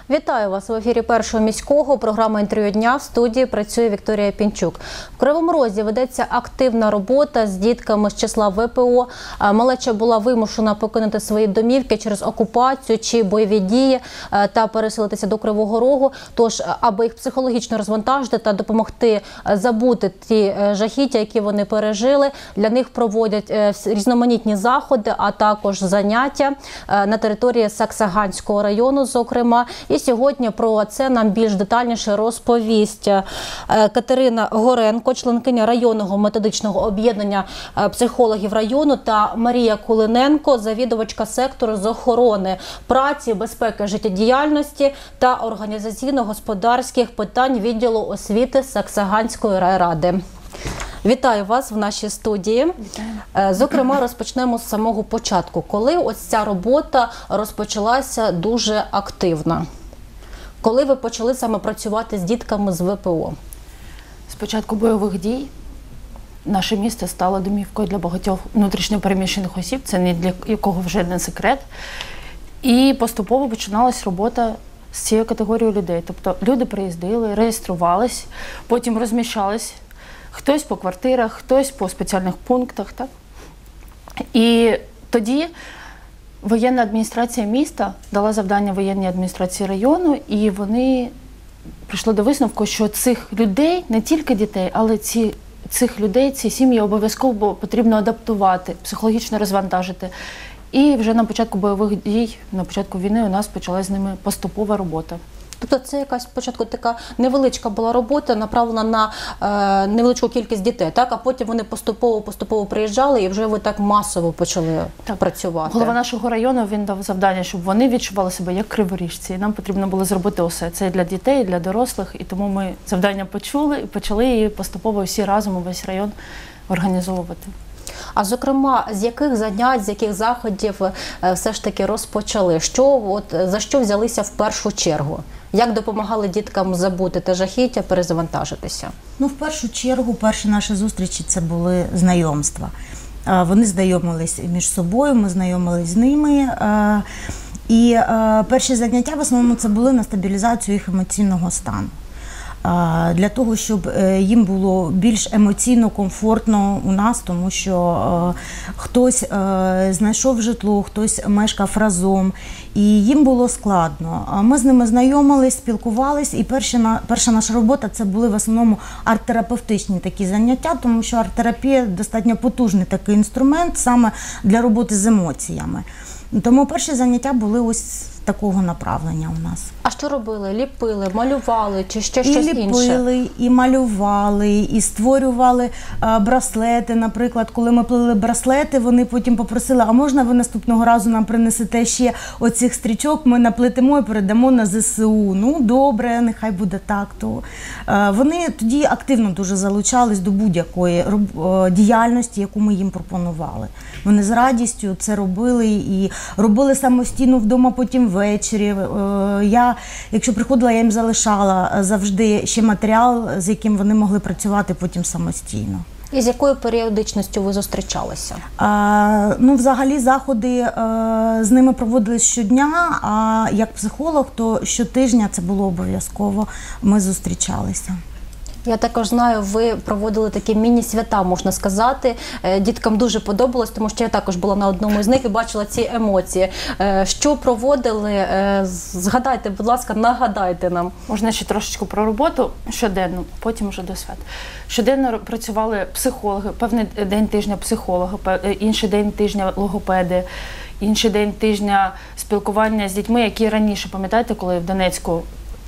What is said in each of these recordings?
Вітаю вас в ефірі Першого міського. Програма «Інтерв'ю дня». В студії працює Вікторія Пінчук. В Кривому Розі ведеться активна робота з дітками з числа ВПО. Малеча була вимушена покинути свої домівки через окупацію чи бойові дії та переселитися до Кривого Рогу. Тож, аби їх психологічно розвантажити та допомогти забути ті жахіття, які вони пережили, для них проводять різноманітні заходи, а також заняття на території Саксаганського району, зокрема. І сьогодні про це нам більш детальніше розповість Катерина Горенко, членкиня районного методичного об'єднання психологів району, та Марія Кулиненко, завідувачка сектору з охорони праці, безпеки життєдіяльності та організаційно-господарських питань відділу освіти Саксаганської райради. Вітаю вас в нашій студії. Вітаю. Зокрема, розпочнемо з самого початку. Коли ось ця робота розпочалася дуже активно? Коли ви почали саме працювати з дітками з ВПО? З початку бойових дій наше місто стало домівкою для багатьох внутрішньопереміщених осіб, це ні для якого вже не секрет. І поступово починалась робота з цією категорією людей. Тобто люди приїздили, реєструвались, потім розміщались, хтось по квартирах, хтось по спеціальних пунктах. Так? І тоді воєнна адміністрація міста дала завдання воєнній адміністрації району, і вони прийшли до висновку, що цих людей, не тільки дітей, але цих людей, ці сім'ї обов'язково потрібно адаптувати, психологічно розвантажити. І вже на початку бойових дій, на початку війни у нас почалась з ними поступова робота. Тобто це якась спочатку така невеличка була робота, направлена на невеличку кількість дітей, так? А потім вони поступово приїжджали і вже ви так масово почали працювати. Голова нашого району, він дав завдання, щоб вони відчували себе як криворіжці. І нам потрібно було зробити усе. Це і для дітей, і для дорослих. І тому ми завдання почули і почали її поступово всі разом, увесь район організовувати. А зокрема, з яких занять, з яких заходів все ж таки розпочали? За що взялися в першу чергу? Як допомагали діткам забути те жахіття, перезавантажитися? Ну, в першу чергу, перші наші зустрічі – це були знайомства. Вони знайомились між собою, ми знайомились з ними. І перші заняття в основному це були на стабілізацію їх емоційного стану. Для того, щоб їм було більш емоційно комфортно у нас, тому що хтось знайшов житло, хтось мешкав разом, і їм було складно. Ми з ними знайомились, спілкувались, і перша наша робота – це були в основному арт-терапевтичні такі заняття, тому що арт-терапія – достатньо потужний такий інструмент саме для роботи з емоціями. Тому перші заняття були ось такого направлення у нас. А що робили? Ліпили, малювали чи ще щось інше? І ліпили, і малювали, і створювали браслети. Наприклад, коли ми плели браслети, вони потім попросили, а можна ви наступного разу нам принесете ще оцих стрічок, ми наплетемо і передамо на ЗСУ. Ну, добре, нехай буде так. То вони тоді активно дуже залучались до будь-якої діяльності, яку ми їм пропонували. Вони з радістю це робили і робили самостійно вдома потім ввечері. Якщо приходила, я їм залишала завжди ще матеріал, з яким вони могли працювати потім самостійно. І з якою періодичністю ви зустрічалися? Ну, взагалі, заходи з ними проводились щодня, а як психолог, то щотижня це було обов'язково, ми зустрічалися. Я також знаю, ви проводили такі міні-свята, можна сказати. Діткам дуже подобалось, тому що я також була на одному з них і бачила ці емоції. Що проводили? Згадайте, будь ласка, нагадайте нам. Можна ще трошечку про роботу щоденно, потім вже до свят. Щоденно працювали психологи, певний день тижня психологи, інший день тижня логопеди, інший день тижня спілкування з дітьми, які раніше, пам'ятаєте, коли в Донецьку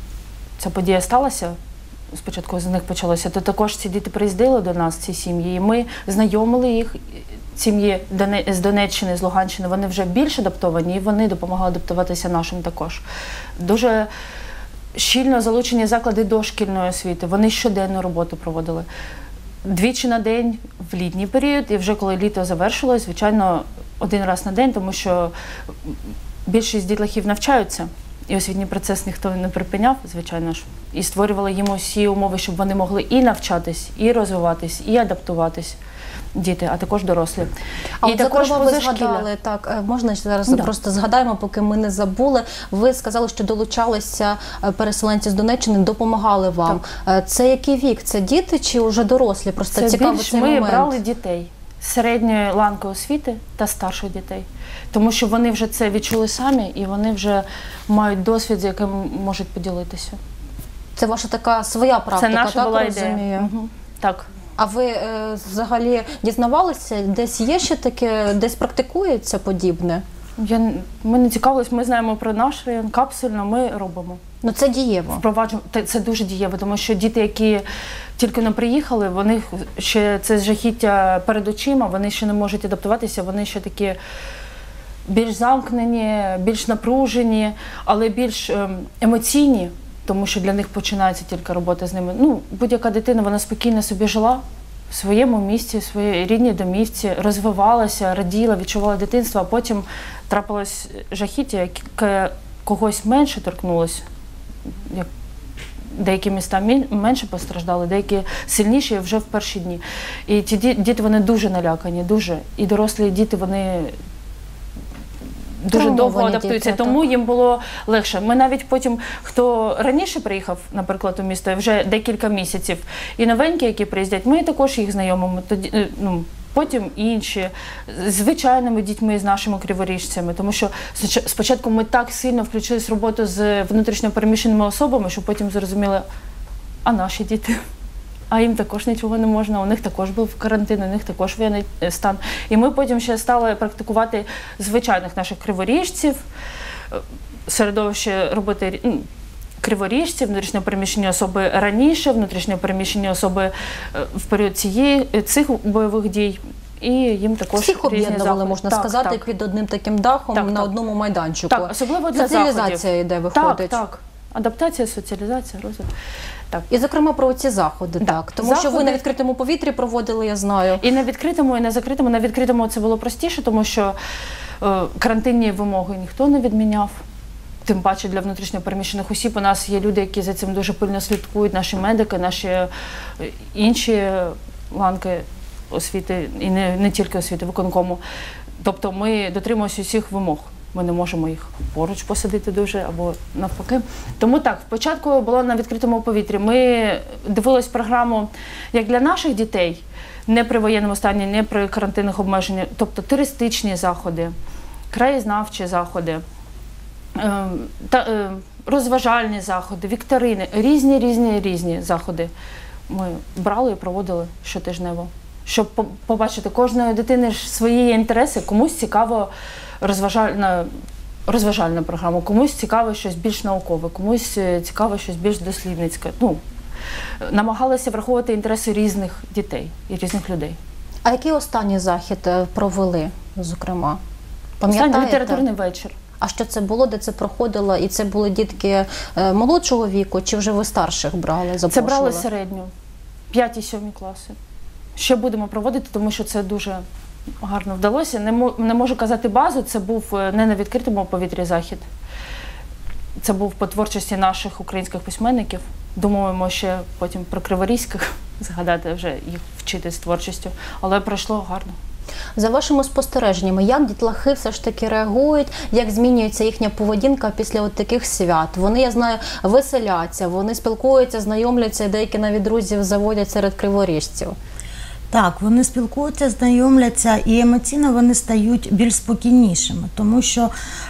ця подія сталася? Спочатку з них почалося, то також ці діти приїздили до нас, ці сім'ї, і ми знайомили їх, сім'ї з Донеччини, з Луганщини, вони вже більш адаптовані, і вони допомагали адаптуватися нашим також. Дуже щільно залучені заклади дошкільної освіти, вони щоденну роботу проводили. Двічі на день в літній період, і вже коли літо завершилось, звичайно, один раз на день, тому що більшість дітлахів навчаються. І освітній процес ніхто не припиняв, звичайно ж. І створювали їм усі умови, щоб вони могли і навчатись, і розвиватись, і адаптуватись. діти, а також дорослі. А І от, також зокрема, ви позашкілля. згадали, так, можна зараз Да. просто згадаємо, поки ми не забули. Ви сказали, що долучалися переселенці з Донеччини, допомагали вам. Це який вік? Це діти чи вже дорослі? Просто Це цікаво більш цей ми момент. брали дітей середньої ланки освіти та старших дітей. Тому що вони вже це відчули самі і вони вже мають досвід, з яким можуть поділитися. Це ваша така своя практика, Це наша так, була розумію? ідея. Мгм. Так. А ви взагалі дізнавалися, десь є ще таке, десь практикується подібне? Ми не цікавились, ми знаємо про наш район, капсульно ми робимо. Ну це дієво. Впроваджуємо. Це дуже дієво, тому що діти, які тільки не приїхали, вони ще це жахіття перед очима, вони ще не можуть адаптуватися, вони ще такі більш замкнені, більш напружені, але більш емоційні, тому що для них починається тільки робота з ними. Ну, будь-яка дитина, вона спокійно собі жила в своєму місці, в своїй рідній домівці, розвивалася, раділа, відчувала дитинство, а потім трапилось жахіття, яке когось менше торкнулось, як деякі міста менше постраждали, деякі сильніші вже в перші дні. І ті діти, вони дуже налякані, дуже. І дорослі діти, вони дуже довго Травмовані адаптуються, діти, тому їм було легше. Ми навіть потім, хто раніше приїхав, наприклад, у місто, вже декілька місяців, і новенькі, які приїздять, ми також їх знайомимо. Тоді, потім інші, з звичайними дітьми, з нашими криворіжцями, тому що спочатку ми так сильно включились в роботу з внутрішньо переміщеними особами, що потім зрозуміли, а наші діти? А їм також нічого не можна, у них також був карантин, у них також воєнний стан. І ми потім ще стали практикувати звичайних наших криворіжців, середовище роботи криворіжців, внутрішньо переміщені особи раніше, внутрішньо переміщені особи в період цих бойових дій. І їм також всіх різні об'єднували, заходи. можна Так, сказати, так. під одним таким дахом Так, на так. одному майданчику. Так, особливо для Соціалізація заходів. йде, виходить. Так. Адаптація, соціалізація, розвиток. Так. І, зокрема, про ці заходи, Да. так. Тому що ви Заходи- на відкритому повітрі проводили, я знаю. І на відкритому, і на закритому. На відкритому це було простіше, тому що карантинні вимоги ніхто не відміняв. Тим паче для внутрішньо переміщених осіб у нас є люди, які за цим дуже пильно слідкують, наші медики, наші інші ланки освіти, і не тільки освіти, виконкому. Тобто ми дотримуємося усіх вимог. Ми не можемо їх поруч посадити дуже або навпаки. Тому так, спочатку було на відкритому повітрі. Ми дивились програму як для наших дітей, не при воєнному стані, не при карантинних обмеженнях, тобто туристичні заходи, краєзнавчі заходи, розважальні заходи, вікторини, різні заходи ми брали і проводили щотижнево. Щоб побачити, кожної дитини ж свої інтереси, комусь цікаво розважальна програма, комусь цікаво щось більш наукове, комусь цікаво щось більш дослідницьке. Намагалися враховувати інтереси різних дітей і різних людей. А який останній захід провели, зокрема? Останній Пам'ятаєте? літературний вечір. А що це було, де це проходило? І це були дітки молодшого віку, чи вже ви старших брали, Це запрошували? брали середню, 5-7 класи. Ще будемо проводити, тому що це дуже гарно вдалося. Не можу казати базу, це був не на відкритому повітрі захід. Це був по творчості наших українських письменників. Думаємо ще потім про криворізьких згадати, вже їх вчити з творчістю. Але пройшло гарно. За вашими спостереженнями, як дітлахи все ж таки реагують, як змінюється їхня поведінка після от таких свят? Вони, я знаю, веселяться, вони спілкуються, знайомляться, і деякі навіть друзів заводять серед криворіжців. Так, вони спілкуються, знайомляться і емоційно вони стають більш спокійнішими, тому що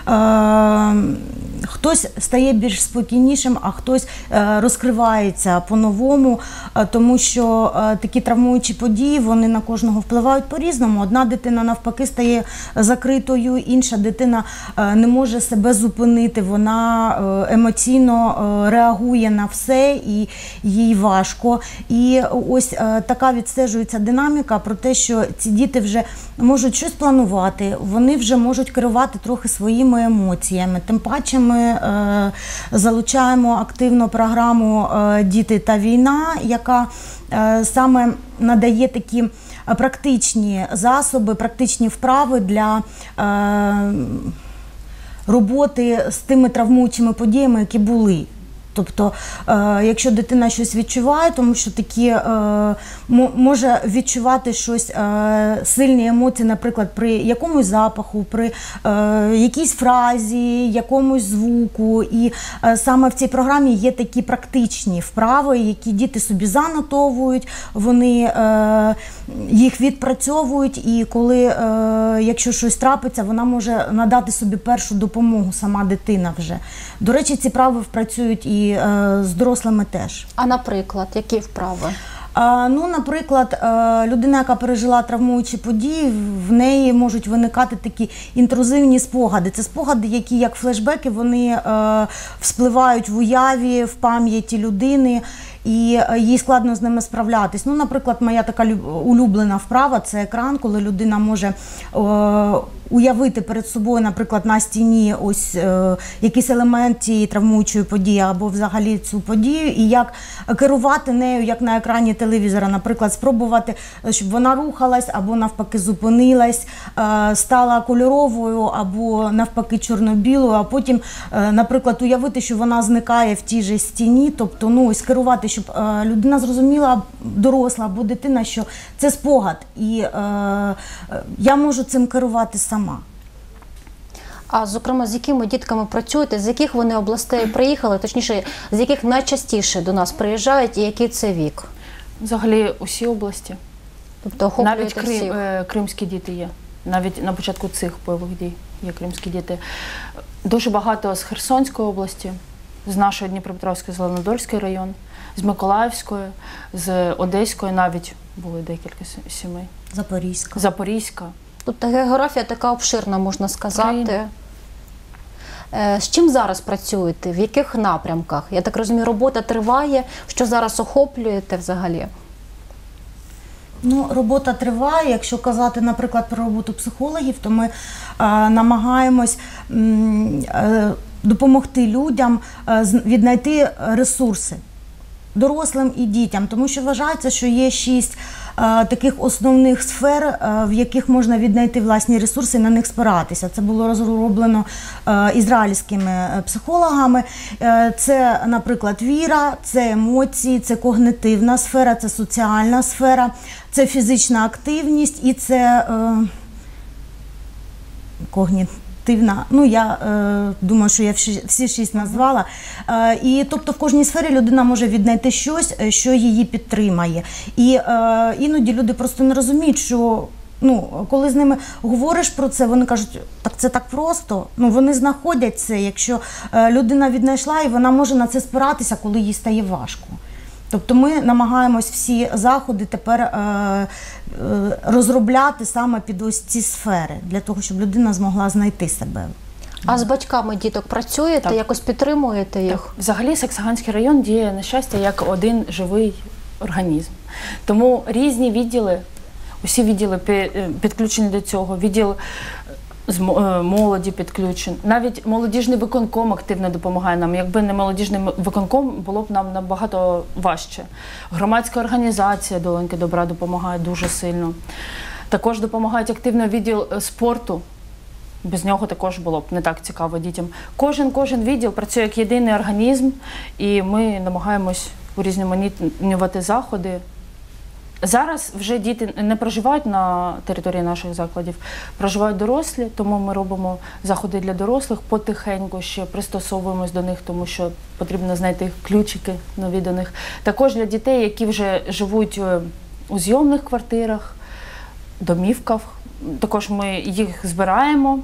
хтось стає більш спокійнішим, а хтось розкривається по-новому, тому що такі травмуючі події, вони на кожного впливають по-різному. Одна дитина навпаки стає закритою, інша дитина не може себе зупинити, вона емоційно реагує на все і їй важко. І ось така відстежується динаміка про те, що ці діти вже можуть щось планувати, вони вже можуть керувати трохи своїми емоціями. Тим паче ми залучаємо активно програму «Діти та війна», яка саме надає такі практичні засоби, практичні вправи для роботи з тими травмуючими подіями, які були. Тобто, якщо дитина щось відчуває, тому що такі може відчувати щось, сильні емоції, наприклад, при якомусь запаху, при якійсь фразі, якомусь звуку. І саме в цій програмі є такі практичні вправи, які діти собі занотовують, вони їх відпрацьовують, і коли, якщо щось трапиться, вона може надати собі першу допомогу, сама дитина вже. До речі, ці вправи працюють і з дорослими теж. А наприклад, які вправи? Ну, наприклад, людина, яка пережила травмуючі події, в неї можуть виникати такі інтрузивні спогади. Це спогади, які, як флешбеки, вони вспливають в уяві, в пам'яті людини, і їй складно з ними справлятись. Ну, наприклад, моя така улюблена вправа – це екран, коли людина може уявити перед собою, наприклад, на стіні ось якийсь елемент цієї травмуючої події або взагалі цю подію, і як керувати нею, як на екрані телевізора. Наприклад, спробувати, щоб вона рухалась або навпаки зупинилась, стала кольоровою або навпаки чорно-білою, а потім, наприклад, уявити, що вона зникає в тій же стіні, тобто, ну, ось керувати, щоб людина зрозуміла, доросла або дитина, що це спогад, і я можу цим керувати сама. А, зокрема, з якими дітками працюєте, з яких вони областей приїхали, точніше, з яких найчастіше до нас приїжджають і який це вік? Взагалі усі області. Тобто охоплюєте Навіть всіх? кримські діти є. Навіть на початку цих бойових дій є кримські діти. Дуже багато з Херсонської області, з нашої Дніпропетровської, Зеленодольський район, з Миколаївської, з Одеської навіть були декілька сімей. Запорізька. Тобто географія така обширна, можна сказати. Україна. З чим зараз працюєте? В яких напрямках? Я так розумію, робота триває. Що зараз охоплюєте взагалі? Ну, робота триває. Якщо казати, наприклад, про роботу психологів, то ми намагаємось допомогти людям віднайти ресурси дорослим і дітям, тому що вважається, що є 6 таких основних сфер, в яких можна віднайти власні ресурси і на них спиратися. Це було розроблено ізраїльськими психологами. Це, наприклад, віра, це емоції, це когнитивна сфера, це соціальна сфера, це фізична активність і це ну, я думаю, що я всі 6 назвала. І, тобто, в кожній сфері людина може віднайти щось, що її підтримає. І іноді люди просто не розуміють, що, ну, коли з ними говориш про це, вони кажуть, так це так просто. Ну, вони знаходять це, якщо людина віднайшла, і вона може на це спиратися, коли їй стає важко. Тобто ми намагаємось всі заходи тепер розробляти саме під ось ці сфери, для того, щоб людина змогла знайти себе. А з батьками діток працюєте? Так. Якось підтримуєте їх? Так. Взагалі Саксаганський район діє, на щастя, як один живий організм. Тому різні відділи, усі відділи підключені до цього, відділ з молоді підключен. Навіть молодіжний виконком активно допомагає нам. Якби не молодіжний виконком, було б нам набагато важче. Громадська організація «Долоньки добра» допомагає дуже сильно. Також допомагають активно відділ спорту. Без нього також було б не так цікаво дітям. Кожен відділ працює як єдиний організм, і ми намагаємось урізноманітнювати заходи. Зараз вже діти не проживають на території наших закладів, проживають дорослі, тому ми робимо заходи для дорослих, потихеньку ще пристосовуємось до них, тому що потрібно знайти ключики нові до них. Також для дітей, які вже живуть у зйомних квартирах, домівках, також ми їх збираємо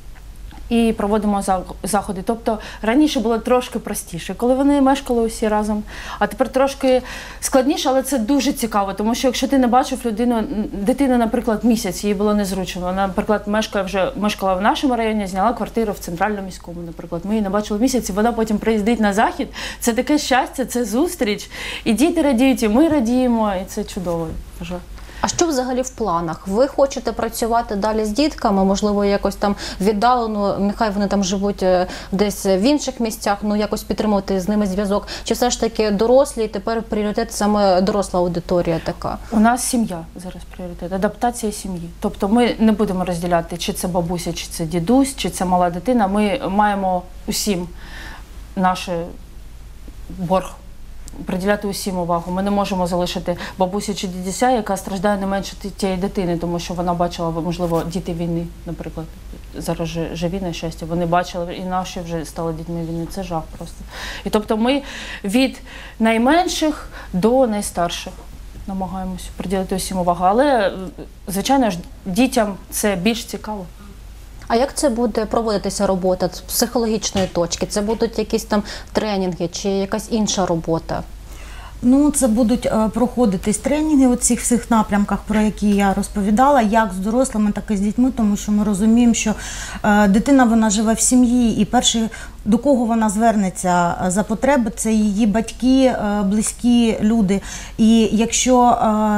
і проводимо заходи. Тобто раніше було трошки простіше, коли вони мешкали усі разом, а тепер трошки складніше, але це дуже цікаво, тому що якщо ти не бачив дитину, наприклад, місяць, їй було незручно. Вона, наприклад, мешкала в нашому районі, зняла квартиру в центральному міському, наприклад. Ми її не бачили місяць, і вона потім приїздить на захід. Це таке щастя, це зустріч. І діти радіють, і ми радіємо, і це чудово. А що взагалі в планах? Ви хочете працювати далі з дітками, можливо, якось там віддалено, нехай вони там живуть десь в інших місцях, ну якось підтримувати з ними зв'язок? Чи все ж таки дорослі, і тепер пріоритет саме доросла аудиторія така? У нас сім'я зараз пріоритет, адаптація сім'ї. Тобто ми не будемо розділяти, чи це бабуся, чи це дідусь, чи це мала дитина. Ми маємо усім борг. Приділяти усім увагу. Ми не можемо залишити бабусю чи дідуся, яка страждає не менше тієї дитини, тому що вона бачила, можливо, діти війни, наприклад, зараз живі, на щастя, вони бачили, і наші вже стали дітьми війни. Це жах просто. І тобто ми від найменших до найстарших намагаємося приділити усім увагу. Але, звичайно ж, дітям це більш цікаво. А як це буде проводитися робота з психологічної точки? Це будуть якісь там тренінги чи якась інша робота? Ну, це будуть проходитись тренінги у цих всіх напрямках, про які я розповідала, як з дорослими, так і з дітьми, тому що ми розуміємо, що дитина, вона живе в сім'ї, і перший, до кого вона звернеться за потреби, це її батьки, близькі люди. І якщо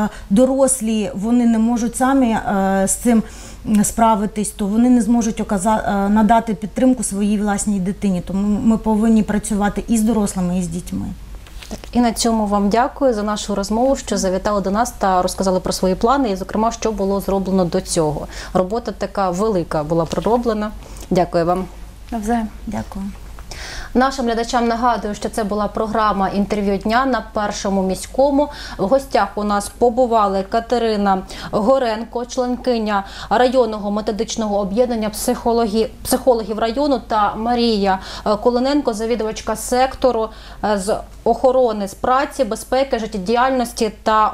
дорослі, вони не можуть самі з цим справитись, то вони не зможуть надати підтримку своїй власній дитині. Тому ми повинні працювати і з дорослими, і з дітьми. І на цьому вам дякую за нашу розмову, що завітали до нас та розказали про свої плани і, зокрема, що було зроблено до цього. Робота така велика була пророблена. Дякую вам. Навзаєм. Дякую. Нашим глядачам нагадую, що це була програма «Інтерв'ю дня» на Першому міському. В гостях у нас побували Катерина Горенко, членкиня районного методичного об'єднання психологів району, та Марія Кулиненко, завідувачка сектору з охорони з праці, безпеки, життєдіяльності та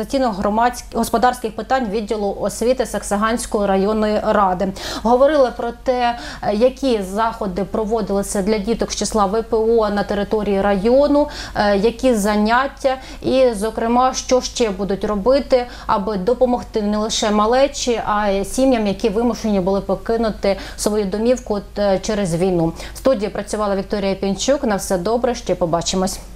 організаційно-господарських питань відділу освіти Саксаганської районної ради. Говорили про те, які заходи проводилися для діток з числа ВПО на території району, які заняття і, зокрема, що ще будуть робити, аби допомогти не лише малечі, а й сім'ям, які вимушені були покинути свою домівку через війну. В студії працювала Вікторія Пінчук. На все добре, ще побачимось.